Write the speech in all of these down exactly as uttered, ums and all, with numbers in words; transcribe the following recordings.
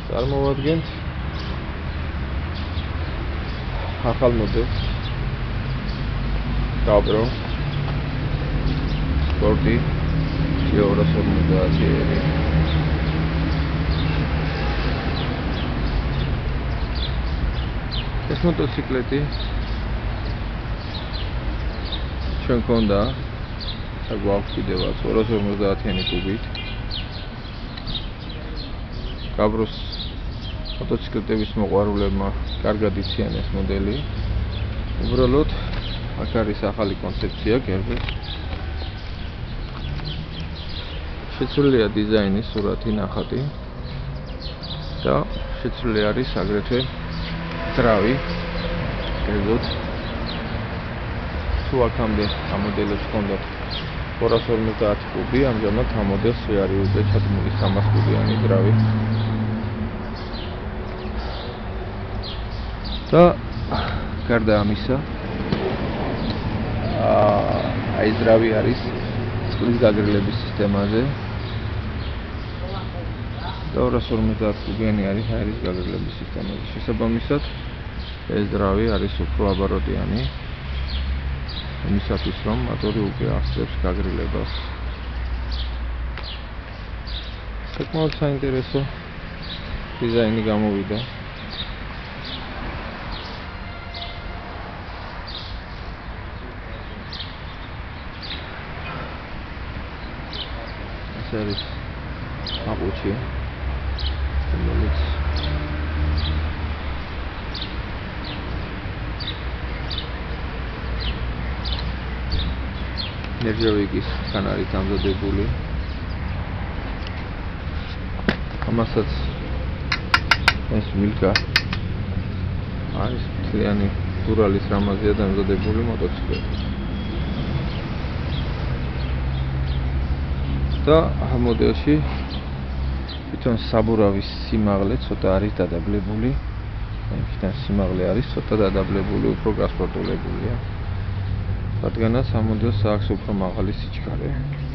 წარმოვადგენთ ახალ მოდელს Cabrio Sporty ორას ორმოცდაათი ეს მოტოციკლეტი ჩვენ გქონდა საგვაქვს კიდევაც ორას ორმოცდაათიანი კუბით Cabros მოტოციკლეტების მოყვარულებმა კარგად იციან ეს მოდელი. უბრალოდ აქ არის ახალი კონცეფცია გერბის. შეცვლილია დიზაინის სურათი ნახატი და შეცვლილი არის აგრეთვე ძრავი გერბოთ. თუ აქამდე ამ მოდელებს ჰქონდათ ორას ორმოცდაათი კუბი, ამჟამად ამ მოდელს არის უკვე ჩადგმული სამას კუბიანი ძრავი. და გარდა ამისა აი ძრავი არის წყლის გაგრილების სისტემაზე და ორას ორმოცდაათი კუბიანი არის აირის გაგრილების სისტემაზე. შესაბამისად ეს ძრავი არის უფრო აბაროდიანი იმისათვის რომ მოტორი უკვე ახდებს გაგრილებას. საკმაოდ საინტერესო დიზაინი გამოვიდა. Series Apuchi რომელიც ნერჟავიკისგან არის დამზადებული ამასაც ეს მილკა არის მთლიანი დურალის რამაზეა დამზადებული მოტოციკლეტი და ამ მოდელში თვითონ საბურავის სიმაღლე ცოტა არის დადაბლებული. იქიდან სიმაღლე არის ცოტა დადაბლებული, უფრო გასპორტულებულია. რადგანაც ამ მოდელს აქვს უფრო მაღალი სიჩქარე.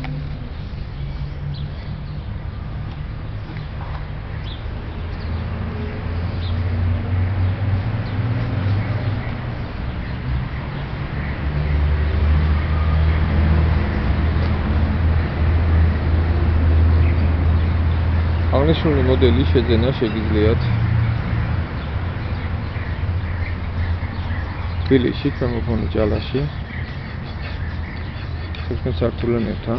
აღნიშნული მოდელი შეძენა შეგიძლიათ თბილისში, ქვემოქონი ჭალაში, თერთმეტ სართულიანებთან.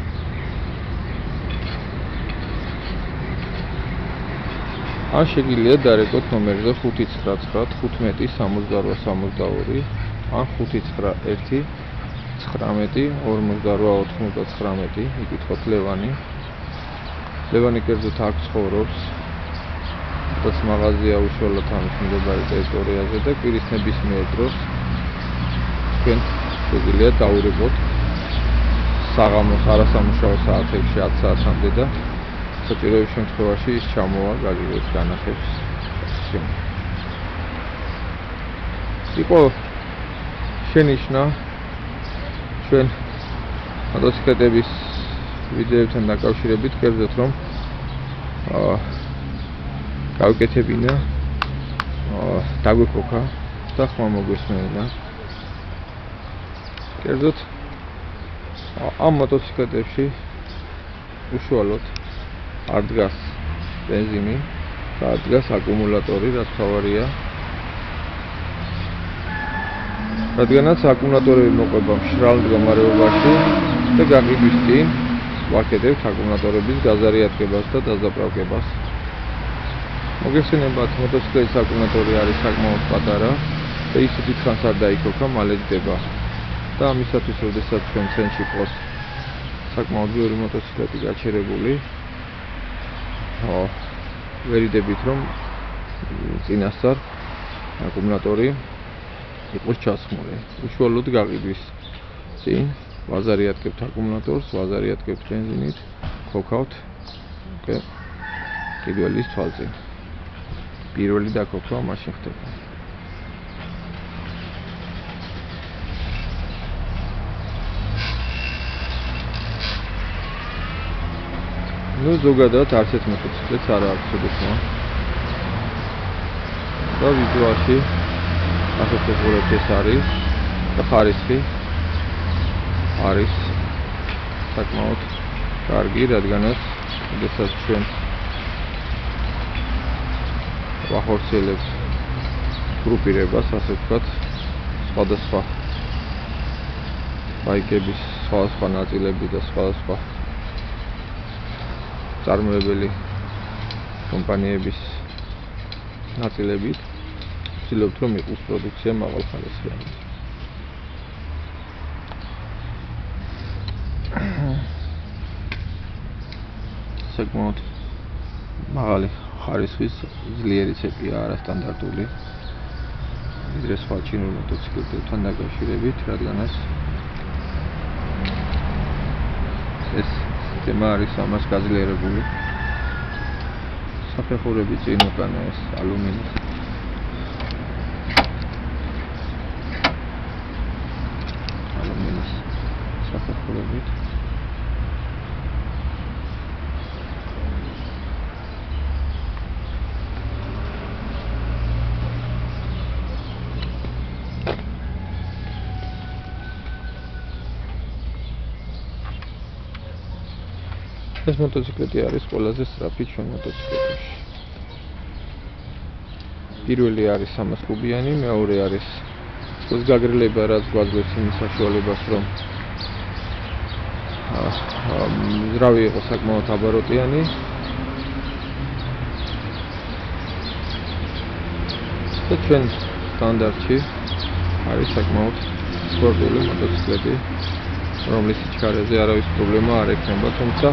ან შეგიძლიათ დარეკოთ ნომერზე ხუთი ცხრა თხუთმეტი სამოცდარვა სამოცდაორი ან ხუთი ცხრა ერთი ცხრამეტი ორმოცდარვა ოთხმოცდათხრამეტი იკითხოთ ლევანი. ლევანი კერძოდ აქ ცხოვრობს, რაც მაღაზია უშუალოდ ამის მდებარე ტერიტორიაზე და კვირის ნებისმიერ დროს თქვენ შეგიძლიათ დაურეკოთ საღამოს არასამუშაო საათებში ათი საათამდე და საჭიროების შემთხვევაში ის ჩამოვა გაგიგოთ განახებს. იყო შენიშნა ჩვენ მოტოციკლეტების ვიდეოებთან დაკავშირებით კერძოდ რომ აა გავკეთებინა აა დაგვიქოქა და ხმა მოგვესმენა. კერძოდ ამ მოტოციკლეტებში უშუალოდ არ დგას ბენზინი და არ დგას აკუმულატორი, რაც თავარია. რადგანაც აკუმულატორები მოყვება მშრალ მდგომარეობაში და გაყიდვის წინ ვაკეთებთ აკუმულატორების გაზარიათებას და დაზაპრаўკებას. მოგეხსენებათ, მოტოციკლეტის აკუმულატორი არის საკმაოდ პატარა და ის დიდხანს არ დაიქოქა, მალე ჯდება. და ამისათვის, როდესაც ჩვენ ცენტრში ყავს საკმაოდ ბევრი მოტოციკლეტი გაჩერებული, აა ვერიდებით რომ წინასწარ აკუმულატორი იყოს ჩასხმული. უშუალოდ გაყიდვის წინ ვაზარიათკებთ აკუმულატორს, ვაზარიათკებთ ბენზინით, ქოქავთ კიდველის თვალზე. პირველი დაქოქვა მაშინ ხდება. ნუ ზოგადად არც ერთ მოტოციკლეტს არ აქვს ოდესმე და ვიზუალში ასეთ უყურებთ ეს არის და ხარისხი არის საკმაოდ კარგი, რადგანაც შესაძლოა ჩვენ ვახორციელებთ გრუპირებას, ასე ვთქვათ, სხვადასხვა ბაიკების სხვადასხვა ნაწილები და სხვადასხვა წარმოებელი კომპანიების ნაწილებით ვცდილობთ რომ იყოს პროდუქცია მაღალხარისხიანი. საკმაოდ მაღალი ხარისხის ძლიერი ცეკვია, არასტანდარტული ვიდრე სხვა ჩინურ მოტოციკლებთან დაკავშირებით, რადგანაც ეს სისტემა არის ამას გაძლიერებული. საფეხურები წინ უკანა ეს ალუმინის ალუმინის საფეხურებით ეს მოტოციკლეტი არის ყველაზე სწრაფი ჩვენ მოტოციკლებში. პირველი არის სამას კუბიანი, მეორე არის ეს გაგრილება, რაც გვაძლევს იმის საშუალებას, რომ ძრავი იყოს საკმაოდ აბაროტიანი. და ჩვენ სტანდარტში არის საკმაოდ სპორტული მოტოციკლეტი, რომლის სიჩქარეზე არავის პრობლემა არ ექნება, თუმცა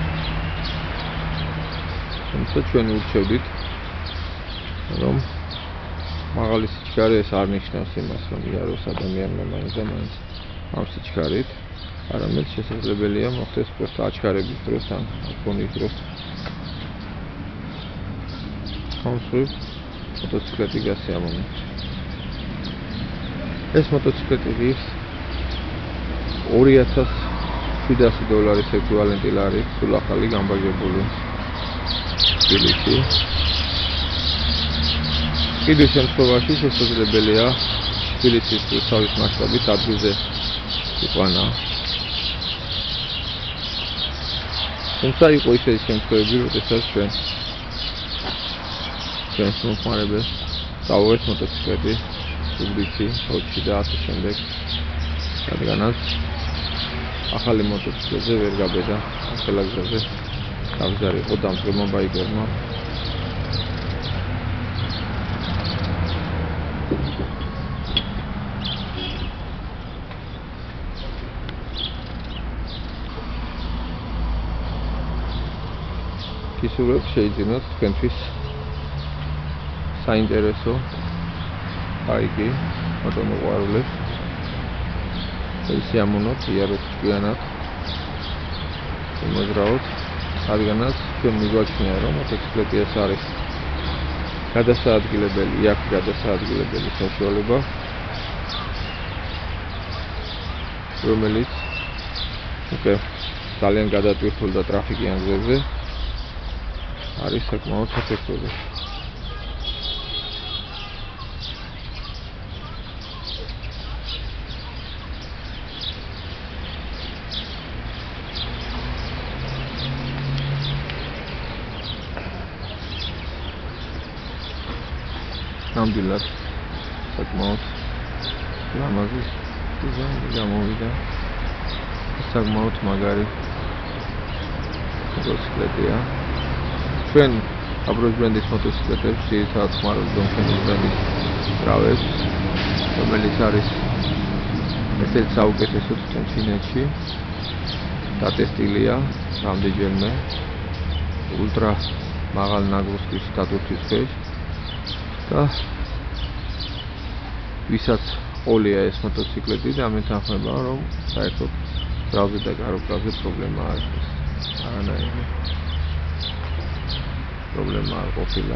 თუმცა ჩვენ ურჩევდით რომ მაღალი სიჩქარე ეს არ ნიშნავს იმას რომ იაროს ადამიანმა მაინც და მაინც ამ სიჩქარით, არამედ შესაძლებელია მოხდეს просто აჩქარების დროს ან ფონის დროს კონსოლ მოტოციკლეტი გასიამოვნებთ. ეს მოტოციკლეტი ის ორი ათას შვიდასი დოლარის ეკვივალენტი ლარი სულ ახალი გამბაგებული თბილისში. კიდევ შემთხვევაში შესაძლებელია თბილისის თავის მასშტაბით ადგილზე იყვანა. თუმცა იყო ისეთი შემთხვევები, როდესაც ჩვენ ჩვენს მომხმარებელს დავუვეს მოტოციკლეტი თბილისში, სოჭში და ასე შემდეგ, რადგანაც ახალი მოტოციკლებზე ვერ გაბედა ხელაგზაზე გამზარი იყო დამწყებმა ბაიკერმა. ისურვებ შეიძინოთ თქვენთვის საინტერესო ბაიკი მოტომოყვარულებს. ისიამოვნოთ, იაროთ ჭკვიანად, იმოძრაოთ, რადგანაც ჩვენ მიგვაჩნია რომ მოტოციკლეტი ეს არის გადასაადგილებელი, აქვს გადასაადგილებელი საშუალება, რომელიც უკვე ძალიან გადატვირთულ და ტრაფიკიან გზებზე არის საკმაოდ საფრთხელი. ნამდვილად საკმაოდ ლამაზი დიზაინი გამოვიდა. საკმაოდ მაგარი მოტოციკლეტია. ჩვენ აბროს ბრენდის მოტოციკლეტებს ძირითადად ხმარობთ დონქენის ბრენდის ძრავებს, რომელიც არის ერთ-ერთი საუკეთესო თვითონ ჩინეთში. დატესტილია რამდენჯერმე ულტრა მაღალ ნაგვსის სტატუსის ქვეშ და ვისაც ყოლია ეს მოტოციკლეტი და ამით ახმება რომ საერთოდ ძრავზე და კარობრაზე პრობლემა არ არის. არანაირი პრობლემა არ ყოფილა.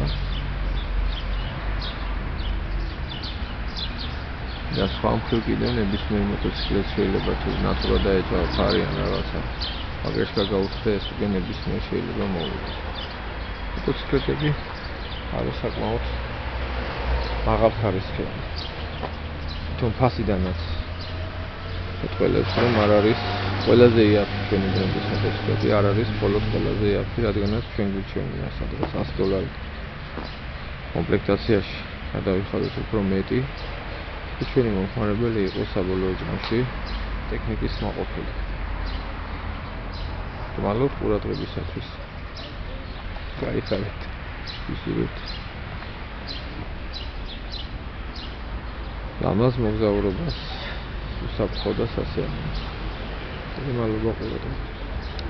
და სხვა მხრივ კიდევ ნებისმიერ მოტოციკლეტს შეიძლება თუ ნატურა დაეჭვა ფარი ან რაღაცა აგრესკა გაუხსნე, ეს უკვე ნებისმიერ შეიძლება მოვიდეს. მოტოციკლეტები არის საკმაოდ მაღალ ხარისხიანი. თუმ ფასიდანაც მეტყველებს რომ არ არის ყველაზე იაფი ჩვენი ბრენდის მოტოციკლები, არ არის მხოლოდ ყველაზე იაფი, რადგანაც ჩვენ გვიჩვენია სადღაც ათი დოლარი კომპლექტაციაში გადავიხადოთ უფრო მეტი და ჩვენი მომხმარებელი იყოს საბოლოო ჯამში ტექნიკის მაყოფილი. გმალობთ ყურადღებისათვის. გაიხარეთ. ისურვებთ. ლამაზ მოგზაურობას უსაფრთხო და სასიამოვნო. მადლობა ყურადღებისთვის.